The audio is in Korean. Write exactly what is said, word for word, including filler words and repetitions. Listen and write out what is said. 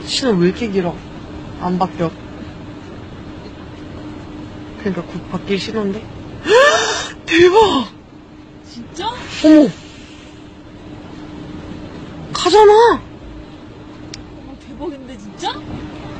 신호 왜 이렇게 길어? 안 바뀌어. 그러니까 곧 바뀔 신호인데? 대박! 진짜? 어머! 가잖아! 어, 대박인데 진짜?